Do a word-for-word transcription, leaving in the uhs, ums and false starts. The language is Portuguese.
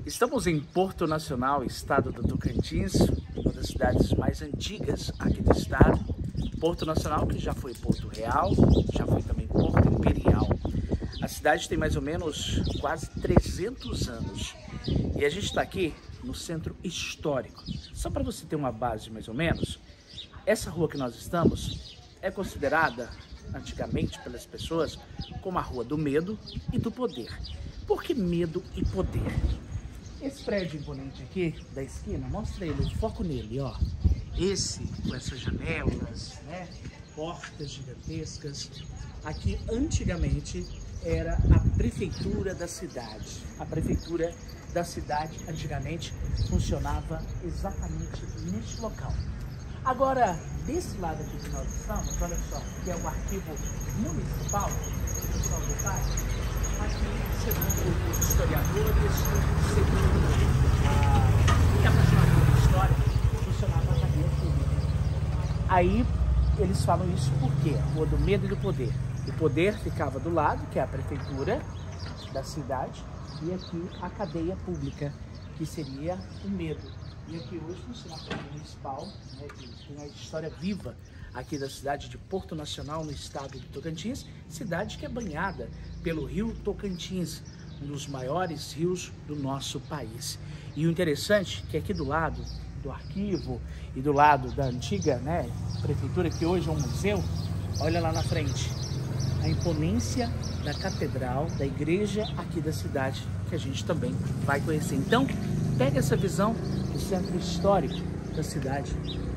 Estamos em Porto Nacional, estado do Tocantins, uma das cidades mais antigas aqui do estado. Porto Nacional, que já foi Porto Real, já foi também Porto Imperial. A cidade tem mais ou menos quase trezentos anos e a gente está aqui no centro histórico. Só para você ter uma base mais ou menos, essa rua que nós estamos é considerada antigamente pelas pessoas como a Rua do Medo e do Poder. Por que medo e poder? Esse prédio imponente aqui da esquina, mostra ele, foco nele, ó. Esse com essas janelas, né? Portas gigantescas. Aqui antigamente era a prefeitura da cidade. A prefeitura da cidade antigamente funcionava exatamente neste local. Agora, desse lado aqui que nós estamos, olha só, que é o arquivo municipal, pessoal do parque. Aqui, segundo os historiadores, segundo a apaixonadora de história, funcionava a cadeia pública. Aí eles falam isso por quê? A Rua do Medo e do Poder. O poder ficava do lado, que é a prefeitura da cidade, e aqui a cadeia pública, que seria o medo. E aqui hoje funciona a Câmara Municipal, né, que tem a história viva aqui da cidade de Porto Nacional, no estado do Tocantins, cidade que é banhada pelo rio Tocantins, um dos maiores rios do nosso país. E o interessante é que aqui do lado do arquivo e do lado da antiga, né, prefeitura, que hoje é um museu, olha lá na frente, a imponência da catedral, da igreja aqui da cidade, que a gente também vai conhecer. Então, pega essa visão do centro histórico da cidade